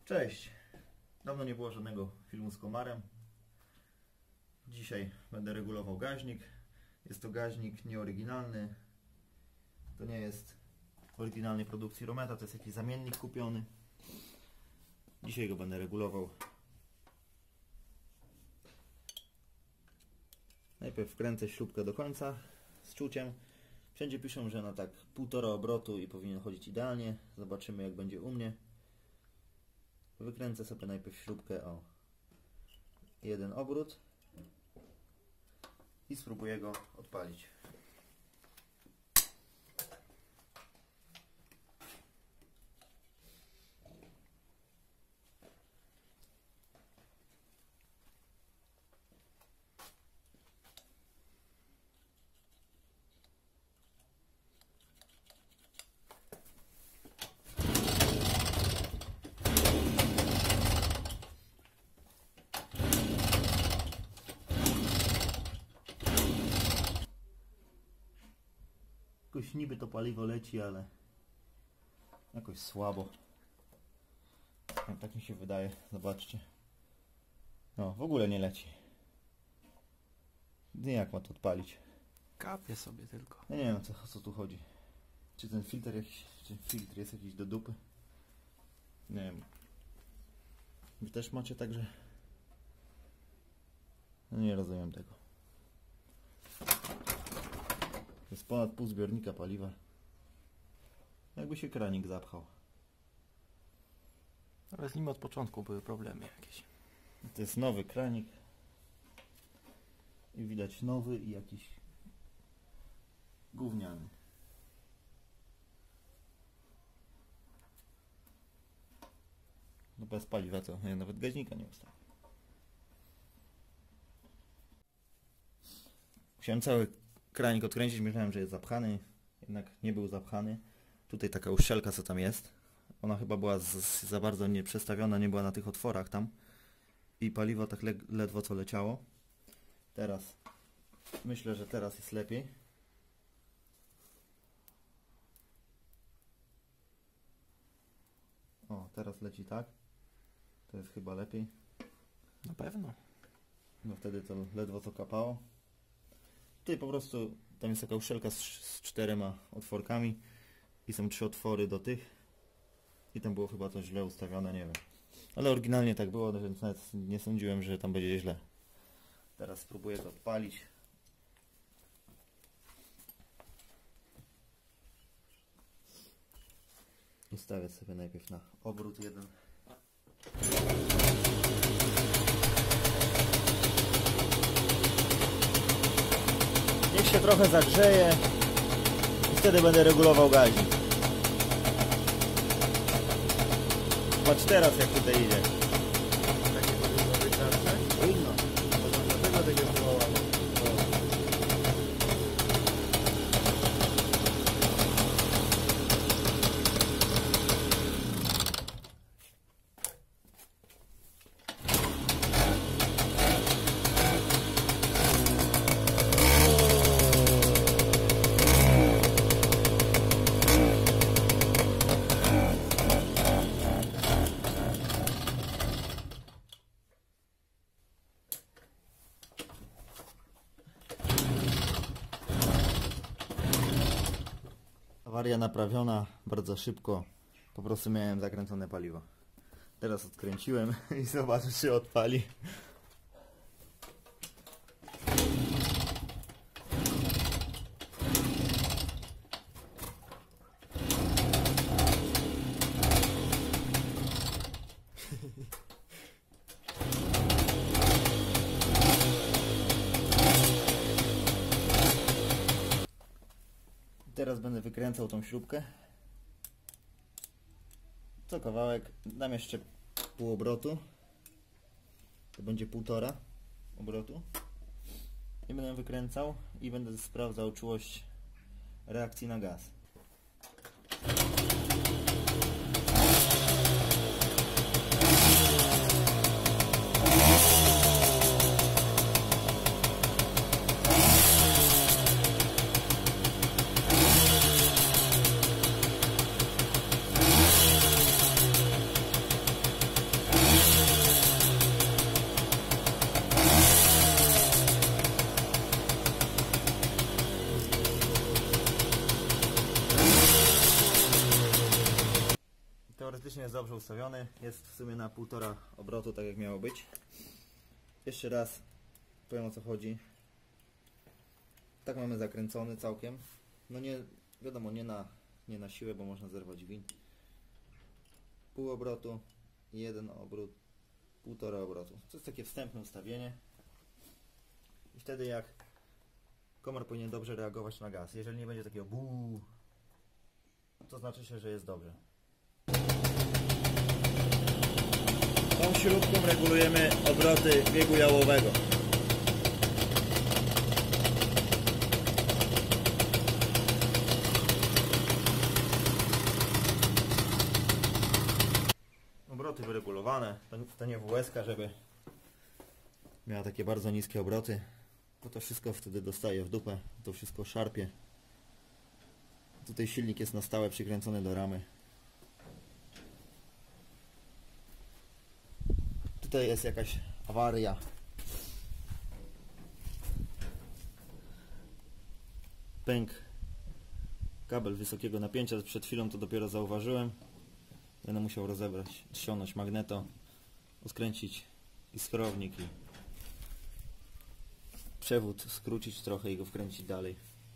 Cześć! Dawno nie było żadnego filmu z komarem. Dzisiaj będę regulował gaźnik. Jest to gaźnik nieoryginalny. To nie jest oryginalnej produkcji Rometa, to jest jakiś zamiennik kupiony. Dzisiaj go będę regulował. Najpierw wkręcę śrubkę do końca z czuciem. Wszędzie piszą, że na tak 1,5 obrotu i powinien chodzić idealnie. Zobaczymy, jak będzie u mnie. Wykręcę sobie najpierw śrubkę o 1 obrót i spróbuję go odpalić. Jakoś niby to paliwo leci, ale jakoś słabo. No, tak mi się wydaje. Zobaczcie. No, w ogóle nie leci. Jak ma to odpalić? Kapie sobie tylko. Ja nie wiem, o co tu chodzi. Czy ten filtr jakiś, czy filtr jest jakiś do dupy? Nie wiem. Wy też macie także? No nie rozumiem tego. To jest ponad pół zbiornika paliwa. Jakby się kranik zapchał. Ale z nim od początku były problemy jakieś. To jest nowy kranik. I widać nowy i jakiś gówniany. No bez paliwa to ja nawet gaźnika nie ustawię. Musiałem cały kranik odkręcić, myślałem, że jest zapchany, jednak nie był zapchany. Tutaj taka uszczelka, co tam jest, ona chyba była za bardzo nieprzestawiona, nie była na tych otworach tam i paliwo tak ledwo co leciało. Teraz myślę, że teraz jest lepiej. O, teraz leci tak. To jest chyba lepiej. Na pewno. No wtedy to ledwo co kapało. Tutaj po prostu tam jest taka uszczelka z 4 otworkami i są 3 otwory do tych i tam było chyba to źle ustawione, nie wiem. Ale oryginalnie tak było, więc nawet nie sądziłem, że tam będzie źle. Teraz spróbuję to odpalić. Ustawię sobie najpierw na obrót 1. Niech się trochę zagrzeje i wtedy będę regulował gaźnik. Patrz teraz, jak tutaj idzie. Takie powinno być zawsze? Powinno. Dlatego tego jest wywołane. Awaria naprawiona bardzo szybko. Po prostu miałem zakręcone paliwo. Teraz odkręciłem i zobaczę, czy się odpali. Teraz będę wykręcał tą śrubkę. Co kawałek dam jeszcze pół obrotu. To będzie 1,5 obrotu. I będę wykręcał i będę sprawdzał czułość reakcji na gaz. praktycznie jest dobrze ustawiony. Jest w sumie na 1,5 obrotu, tak jak miało być. Jeszcze raz powiem, o co chodzi. Tak mamy zakręcony całkiem. No nie, wiadomo, nie na siłę, bo można zerwać gwint. Pół obrotu i 1 obrót, 1,5 obrotu. To jest takie wstępne ustawienie. I wtedy jak komar powinien dobrze reagować na gaz. Jeżeli nie będzie takiego buu, to znaczy się, że jest dobrze. Tą śrubką regulujemy obroty biegu jałowego. Obroty wyregulowane. To nie WSK, żeby miała takie bardzo niskie obroty, bo to wszystko wtedy dostaje w dupę, to wszystko szarpie. Tutaj silnik jest na stałe przykręcony do ramy. Tutaj jest jakaś awaria. Pękł kabel wysokiego napięcia, przed chwilą to dopiero zauważyłem. Będę musiał rozebrać, ściągnąć magneto, rozkręcić iskrownik i przewód skrócić trochę i go wkręcić dalej.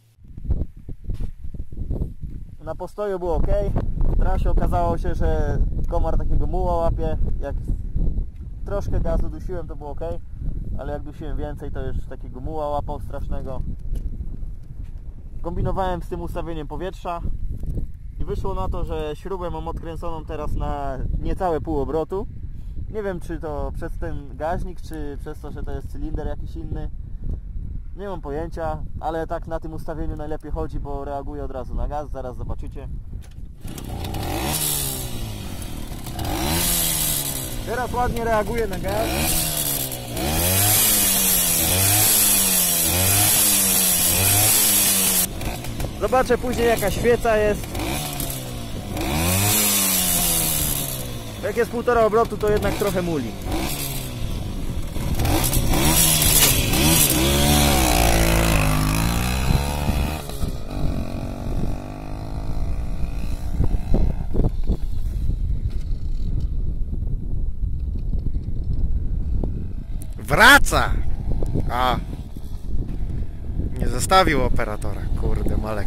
Na postoju było ok. W trasie okazało się, że komar takiego muła łapie. Jak troszkę gazu dusiłem, to było ok, ale jak dusiłem więcej, to już takiego muła łapał strasznego. Kombinowałem z tym ustawieniem powietrza i wyszło na to, że śrubę mam odkręconą teraz na niecałe pół obrotu. Nie wiem, czy to przez ten gaźnik, czy przez to, że to jest cylinder jakiś inny. Nie mam pojęcia, ale tak na tym ustawieniu najlepiej chodzi, bo reaguje od razu na gaz, zaraz zobaczycie. Teraz ładnie reaguje na gaz. Zobaczę później, jaka świeca jest. Jak jest 1,5 obrotu, to jednak trochę muli. Wraca! A! Nie zostawił operatora, kurde, Malek.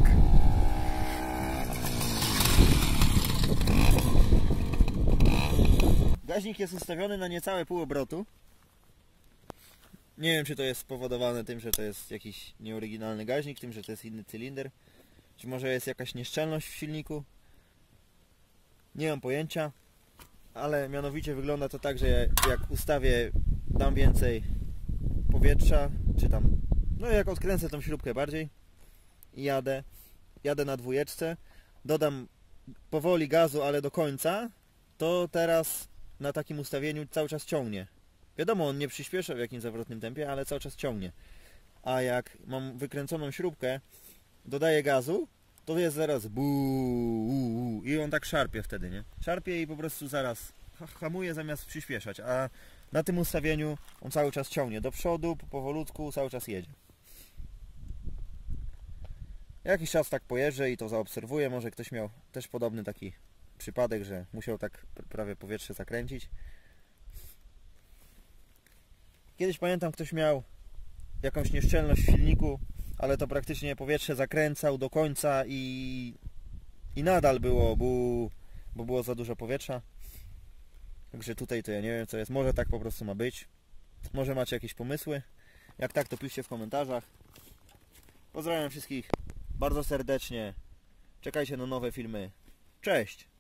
Gaźnik jest ustawiony na niecałe pół obrotu. Nie wiem, czy to jest spowodowane tym, że to jest jakiś nieoryginalny gaźnik, tym, że to jest inny cylinder. Czy może jest jakaś nieszczelność w silniku. Nie mam pojęcia. Ale mianowicie wygląda to tak, że jak ustawię, dam więcej powietrza, czy tam, no jak odkręcę tą śrubkę bardziej i jadę na 2, dodam powoli gazu, ale do końca, to teraz na takim ustawieniu cały czas ciągnie. Wiadomo, on nie przyspiesza w jakimś zawrotnym tempie, ale cały czas ciągnie. A jak mam wykręconą śrubkę, dodaję gazu, to jest zaraz buu i on tak szarpie wtedy, nie? Szarpie i po prostu zaraz hamuje zamiast przyspieszać, a na tym ustawieniu on cały czas ciągnie do przodu, powolutku, cały czas jedzie. Jakiś czas tak pojeżdżę i to zaobserwuję, może ktoś miał też podobny taki przypadek, że musiał tak prawie powietrze zakręcić. Kiedyś pamiętam, ktoś miał jakąś nieszczelność w silniku, ale to praktycznie powietrze zakręcał do końca i nadal było, bo było za dużo powietrza. Także tutaj to ja nie wiem, co jest. Może tak po prostu ma być. Może macie jakieś pomysły. Jak tak, to piszcie w komentarzach. Pozdrawiam wszystkich bardzo serdecznie. Czekajcie na nowe filmy. Cześć!